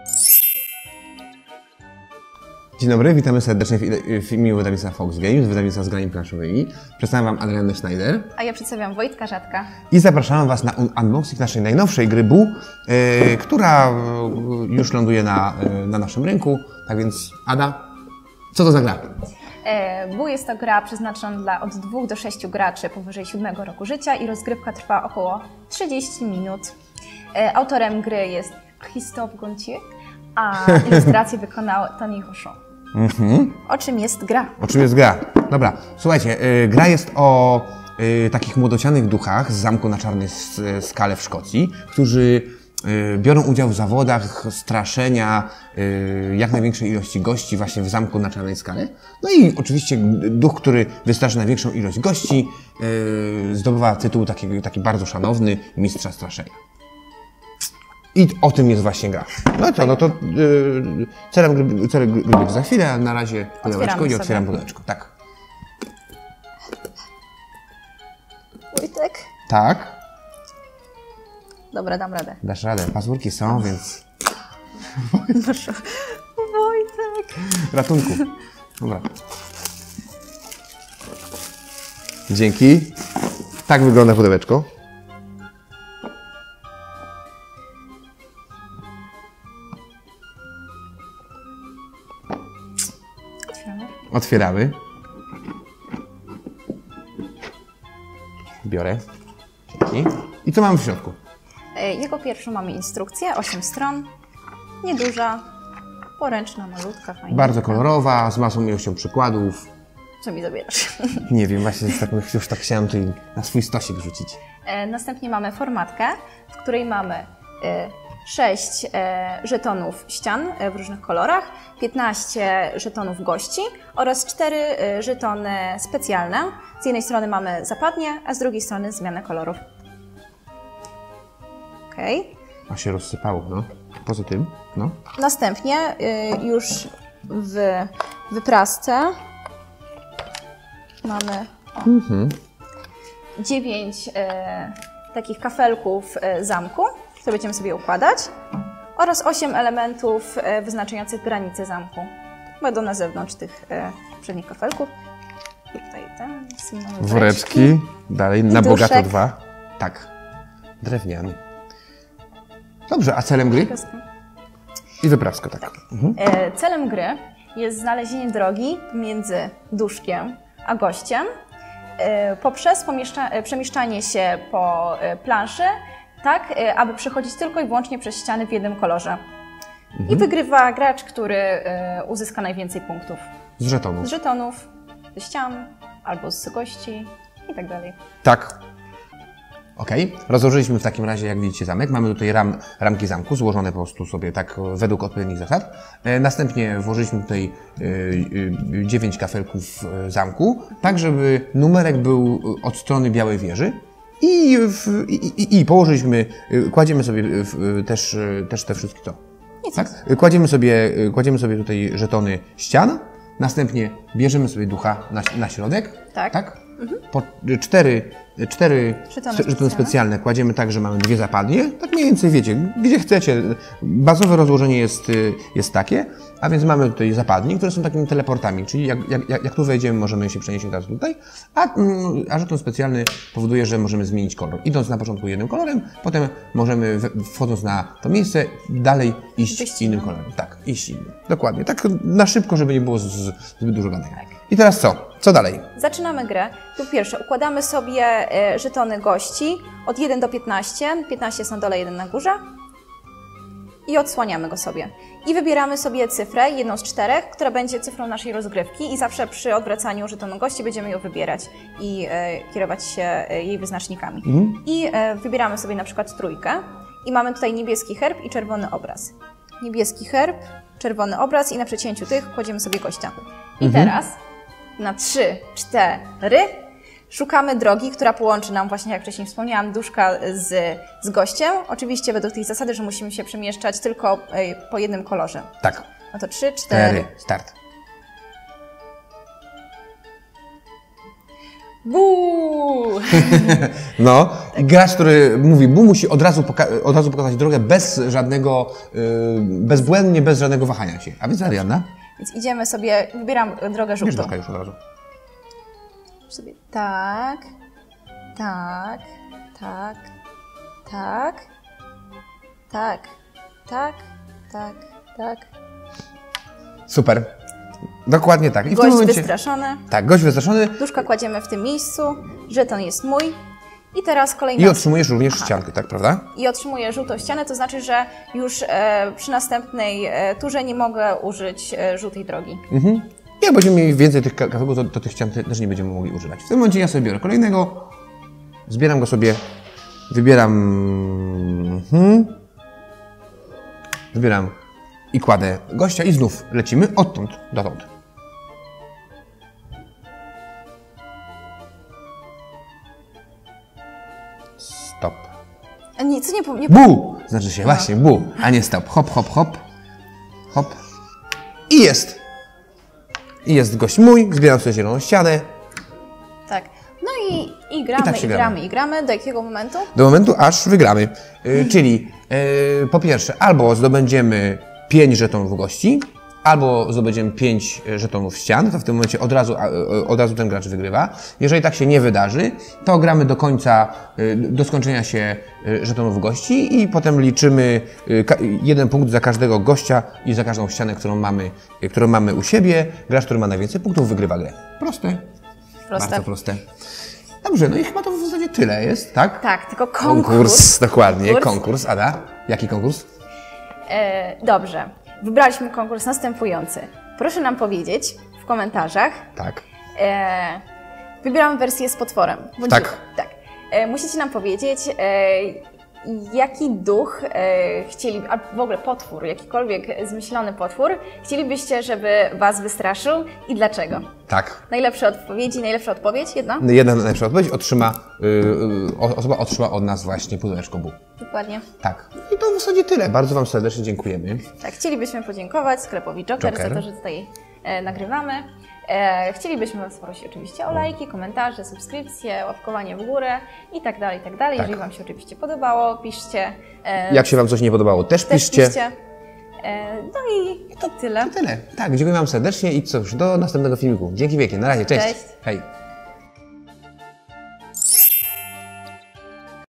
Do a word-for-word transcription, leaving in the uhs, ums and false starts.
Dzień dobry, witamy serdecznie w filmie wydawnictwa Fox Games, wydawnictwa z grami planszowymi. Przedstawiam Wam Adriannę Schneider. A ja przedstawiam Wojtka Rzadka. I zapraszam Was na unboxing naszej najnowszej gry Bu, yy, która już ląduje na, yy, na naszym rynku. Tak więc, Ada, co to za gra? Bu jest to gra przeznaczona dla od dwóch do sześciu graczy powyżej siódmego roku życia i rozgrywka trwa około trzydzieści minut. Autorem gry jest Christophe Gontier, a ilustrację wykonał Tony Rochon. Mm-hmm. O czym jest gra? O czym jest gra? Dobra, słuchajcie, yy, gra jest o yy, takich młodocianych duchach z zamku na czarnej skale w Szkocji, którzy yy, biorą udział w zawodach straszenia yy, jak największej ilości gości właśnie w zamku na czarnej skale. No i oczywiście duch, który wystraszy największą ilość gości, yy, zdobywa tytuł taki, taki bardzo szanowny mistrza straszenia. I o tym jest właśnie gra. No to, no to yy, celem gry, celem gry będzie za chwilę, a na razie pudełeczko i otwieram pudełeczko. Tak. Wojtek? Tak. Dobra, dam radę. Dasz radę. Pazurki są, więc... Wojtek! Ratunku. Dobra. Dzięki. Tak wygląda pudełeczko. Otwieramy. Biorę. Dzięki. I co mamy w środku? Jako pierwszą mamy instrukcję, osiem stron. Nieduża, poręczna, malutka, fajna. Bardzo kolorowa, z masą ilością przykładów. Co mi zabierasz? Nie wiem, właśnie tak, już tak chciałam tutaj na swój stosik wrzucić. Następnie mamy formatkę, w której mamy sześć żetonów ścian w różnych kolorach, piętnaście żetonów gości oraz cztery żetony specjalne. Z jednej strony mamy zapadnie, a z drugiej strony zmianę kolorów. Okay. A się rozsypało, no. Poza tym, no. Następnie już w wyprasce mamy mhm. dziewięć takich kafelków zamku, które będziemy sobie układać, oraz osiem elementów wyznaczających granice zamku. Będą na zewnątrz tych przednich kafelków. Tutaj ten, woreczki, dalej na bogato dwa. Tak, drewniany. Dobrze, a celem gry? I wypraska, tak. tak. Mhm. Celem gry jest znalezienie drogi między duszkiem a gościem poprzez przemieszczanie się po planszy, tak, aby przechodzić tylko i wyłącznie przez ściany w jednym kolorze. Mhm. I wygrywa gracz, który uzyska najwięcej punktów. Z żetonów. Z żetonów, ze ścian, albo z gości i tak dalej. Tak. Okej. Okay. Rozłożyliśmy w takim razie, jak widzicie, zamek. Mamy tutaj ram, ramki zamku złożone po prostu sobie tak według odpowiednich zasad. E, następnie włożyliśmy tutaj e, dziewięć kafelków zamku, tak żeby numerek był od strony Białej Wieży. I, w, i, i, i położyliśmy, kładziemy sobie w, też, też te wszystkie to. Tak? Kładziemy sobie, kładziemy sobie tutaj żetony ścian, następnie bierzemy sobie ducha na, na środek. Tak. tak? Mhm. Po cztery, cztery żetony, żetony specjalne. specjalne kładziemy tak, że mamy dwie zapadnie. Tak mniej więcej wiecie, gdzie chcecie. Bazowe rozłożenie jest, jest takie, a więc mamy tutaj zapadnie, które są takimi teleportami, czyli jak, jak, jak tu wejdziemy, możemy się przenieść teraz tutaj, a, a żeton specjalny powoduje, że możemy zmienić kolor. Idąc na początku jednym kolorem, potem możemy, wchodząc na to miejsce, dalej iść Wyjść innym kolorem. Tak, iść innym. Dokładnie. Tak na szybko, żeby nie było z, zbyt dużo gadania. Tak. I teraz co? Co dalej? Zaczynamy grę. Po pierwsze, układamy sobie żetony gości od jeden do piętnastu. piętnaście są na dole, jeden na górze. I odsłaniamy go sobie. I wybieramy sobie cyfrę, jedną z czterech, która będzie cyfrą naszej rozgrywki i zawsze przy odwracaniu żetonu gości będziemy ją wybierać i e, kierować się e, jej wyznacznikami. Mhm. I e, wybieramy sobie na przykład trójkę i mamy tutaj niebieski herb i czerwony obraz. Niebieski herb, czerwony obraz i na przecięciu tych kładziemy sobie gościa. I mhm. teraz na trzy, cztery szukamy drogi, która połączy nam właśnie, jak wcześniej wspomniałam, duszka z, z gościem. Oczywiście według tej zasady, że musimy się przemieszczać tylko po jednym kolorze. Tak. No to trzy, cztery. Start. Bu! No, i gracz, który mówi bu, musi od razu, poka- od razu pokazać drogę bez żadnego, yy, bezbłędnie, bez żadnego wahania się. A więc Arianna? Więc idziemy sobie, wybieram drogę Bierz żółtą. drogę już od razu. Sobie tak, tak, tak, tak, tak, tak, tak, tak. Super. Dokładnie tak. I w Gość tym momencie... wystraszony. Tak, gość wystraszony. Duszka kładziemy w tym miejscu, żeton jest mój. I teraz kolejna... I otrzymujesz również ściankę, tak, prawda? I otrzymuję żółtą ścianę, to znaczy, że już e, przy następnej e, turze nie mogę użyć e, żółtej drogi. Mhm. Jak będziemy mieli więcej tych kawałków, to, to tych ścian też nie będziemy mogli używać. W tym momencie ja sobie biorę kolejnego, zbieram go sobie, wybieram, mhm. zbieram i kładę gościa i znów lecimy odtąd dotąd. Stop. A nie, co nie... po- nie Bu! Znaczy się właśnie bu, a nie stop. Hop, hop, hop. Hop. I jest. I jest gość mój, zbieram sobie zieloną ścianę. Tak. No i, i gramy, I tak się i gramy. gramy, i gramy. Do jakiego momentu? Do momentu, aż wygramy. Y, czyli y, po pierwsze, albo zdobędziemy pięć żetonów gości, albo zdobędziemy pięć żetonów ścian, to w tym momencie od razu, a, od razu ten gracz wygrywa. Jeżeli tak się nie wydarzy, to gramy do końca, y, do skończenia się y, żetonów gości i potem liczymy y, ka- jeden punkt za każdego gościa i za każdą ścianę, którą mamy, y, którą mamy u siebie. Gracz, który ma najwięcej punktów, wygrywa grę. Proste. Proste. Bardzo proste. Dobrze, no i chyba to w zasadzie tyle jest, tak? Tak, tylko konkurs. Konkurs, dokładnie, Konkurs. konkurs. Ada, jaki konkurs? E, dobrze. Wybraliśmy konkurs następujący. Proszę nam powiedzieć w komentarzach. Tak. E, wybieramy wersję z potworem. Bądź Tak. tak. E, musicie nam powiedzieć, e, jaki duch e, chcieli, a w ogóle potwór, jakikolwiek zmyślony potwór, chcielibyście, żeby Was wystraszył i dlaczego? Tak. Najlepsze odpowiedzi, najlepsza odpowiedź, jedna? Jedna najlepsza odpowiedź otrzyma, yy, osoba otrzyma od nas właśnie pudełeczko Bu. Dokładnie. Tak. I to w zasadzie tyle. Bardzo Wam serdecznie dziękujemy. Tak, chcielibyśmy podziękować sklepowi Joker, Joker. za to, że tutaj e, nagrywamy. E, chcielibyśmy Was prosić oczywiście o lajki, komentarze, subskrypcje, łapkowanie w górę i tak dalej, i tak dalej. Tak. Jeżeli Wam się oczywiście podobało, piszcie. E, Jak się Wam coś nie podobało, też, też piszcie. piszcie. E, no i to tyle. To tyle. Tak, dziękuję Wam serdecznie i cóż, do następnego filmiku. Dzięki wielkie. Na razie, cześć. Cześć. Hej.